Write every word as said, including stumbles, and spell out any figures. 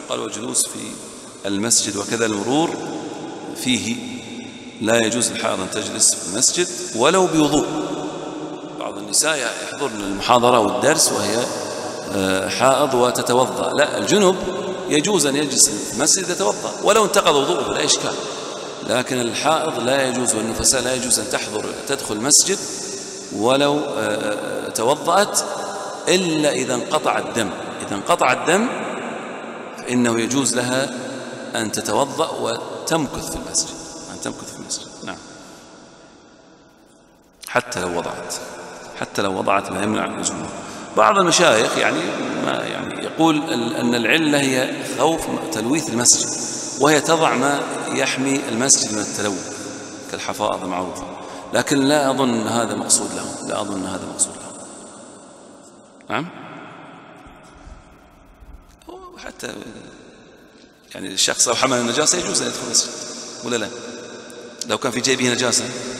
قال والجلوس في المسجد وكذا المرور فيه، لا يجوز للحائض أن تجلس في المسجد ولو بوضوء. بعض النساء يحضرن المحاضرة والدرس وهي حائض وتتوضأ، لا، الجنب يجوز أن يجلس في المسجد يتوضأ ولو انتقض وضوءه لا إشكال، لكن الحائض لا يجوز والنفساء لا يجوز أن تحضر تدخل المسجد ولو توضأت إلا إذا انقطع الدم. إذا انقطع الدم فإنه يجوز لها أن تتوضأ وتمكث في المسجد، أن تمكث في المسجد. نعم، حتى لو وضعت حتى لو وضعت ما يمنع الجمهور. بعض المشايخ يعني ما يعني يقول أن العلة هي خوف تلويث المسجد، وهي تضع ما يحمي المسجد من التلوث كالحفاظ المعروفة، لكن لا أظن هذا مقصود لهم، لا أظن هذا مقصود لهم. نعم، وحتى يعني الشخص لو حمل النجاسة يجوز أن يدخل المسجد ولا لا؟ لو كان في جيبه نجاسة